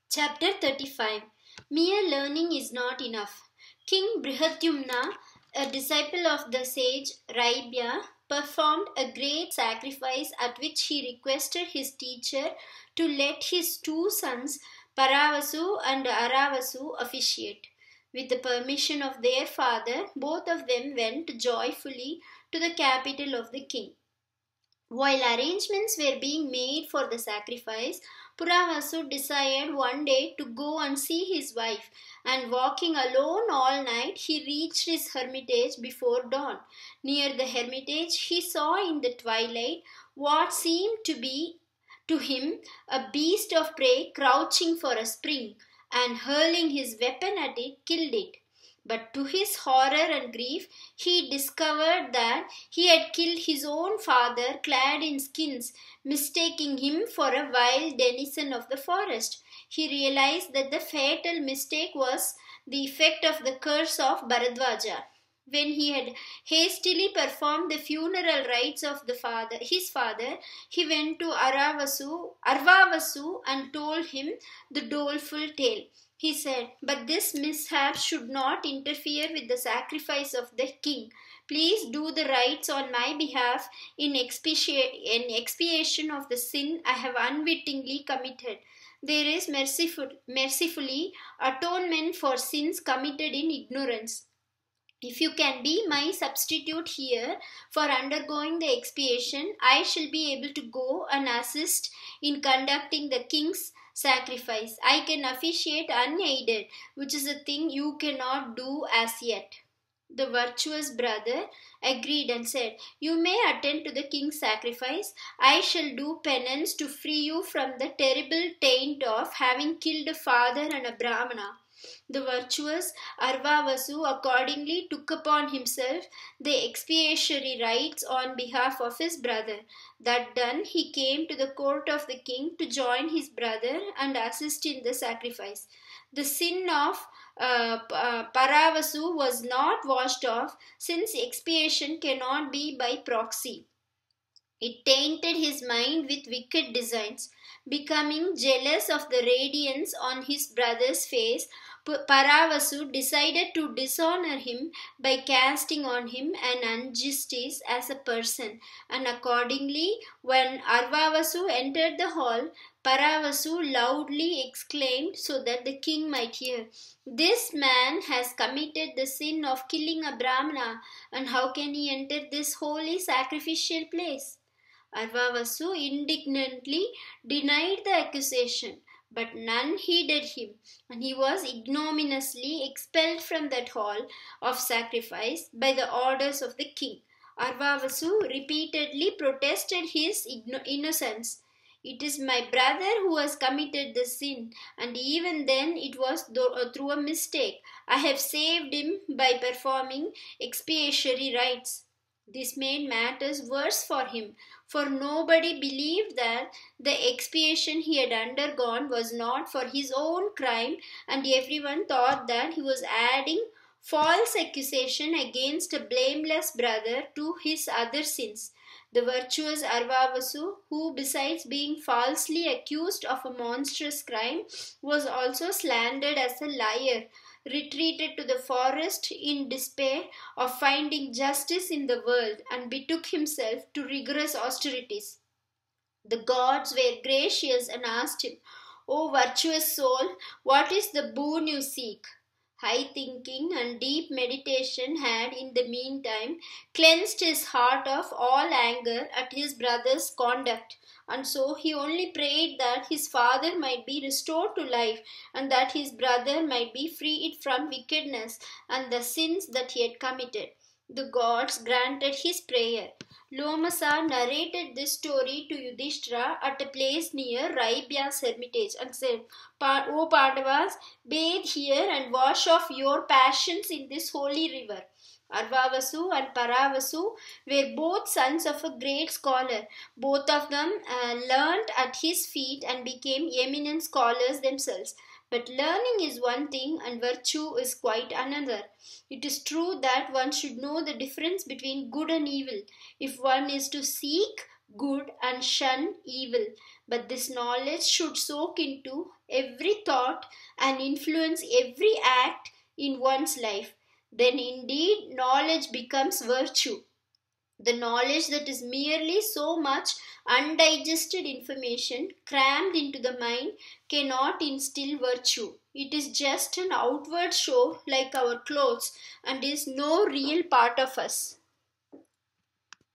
Chapter 35. Mere learning is not enough. King Brihadyumna, a disciple of the sage Raibya, performed a great sacrifice at which he requested his teacher to let his two sons Paravasu and Aravasu officiate. With the permission of their father, both of them went joyfully to the capital of the king. While arrangements were being made for the sacrifice, Puravasu decided one day to go and see his wife, and walking alone all night, he reached his hermitage before dawn. Near the hermitage, he saw in the twilight what seemed to be to him a beast of prey crouching for a spring, and hurling his weapon at it, killed it. But to his horror and grief, he discovered that he had killed his own father clad in skins, mistaking him for a wild denizen of the forest. He realized that the fatal mistake was the effect of the curse of Bharadwaja. When he had hastily performed the funeral rites of his father, he went to Arvavasu and told him the doleful tale. He said, "But this mishap should not interfere with the sacrifice of the king. Please do the rites on my behalf in expiation of the sin I have unwittingly committed. There is mercifully atonement for sins committed in ignorance. If you can be my substitute here for undergoing the expiation, I shall be able to go and assist in conducting the king's sacrifice. I can officiate unaided, which is a thing you cannot do as yet." The virtuous brother agreed and said, "You may attend to the king's sacrifice. I shall do penance to free you from the terrible taint of having killed a father and a Brahmana." The virtuous Arvavasu accordingly took upon himself the expiatory rites on behalf of his brother. That done, he came to the court of the king to join his brother and assist in the sacrifice. The sin of Paravasu was not washed off, since expiation cannot be by proxy. It tainted his mind with wicked designs. Becoming jealous of the radiance on his brother's face, Paravasu decided to dishonor him by casting on him an injustice as a person, and accordingly, when Arvavasu entered the hall, Paravasu loudly exclaimed so that the king might hear, "This man has committed the sin of killing a Brahmana, and how can he enter this holy sacrificial place?" Arvavasu indignantly denied the accusation, but none heeded him, and he was ignominiously expelled from that hall of sacrifice by the orders of the king. Arvavasu repeatedly protested his innocence. "It is my brother who has committed the sin, and even then it was through a mistake. I have saved him by performing expiatory rites." This made matters worse for him, for nobody believed that the expiation he had undergone was not for his own crime, and everyone thought that he was adding false accusation against a blameless brother to his other sins. The virtuous Arvavasu, who besides being falsely accused of a monstrous crime, was also slandered as a liar, retreated to the forest in despair of finding justice in the world, and betook himself to rigorous austerities. The gods were gracious and asked him, "O virtuous soul, what is the boon you seek?" High thinking and deep meditation had in the meantime cleansed his heart of all anger at his brother's conduct, and so he only prayed that his father might be restored to life, and that his brother might be freed from wickedness and the sins that he had committed. The gods granted his prayer. Lomasa narrated this story to Yudhishthira at a place near Raibya's hermitage and said, "O Pandavas, bathe here and wash off your passions in this holy river." Arvavasu and Paravasu were both sons of a great scholar. Both of them learnt at his feet and became eminent scholars themselves. But learning is one thing and virtue is quite another. It is true that one should know the difference between good and evil, if one is to seek good and shun evil. But this knowledge should soak into every thought and influence every act in one's life, then indeed knowledge becomes virtue. The knowledge that is merely so much undigested information crammed into the mind cannot instill virtue. It is just an outward show like our clothes and is no real part of us.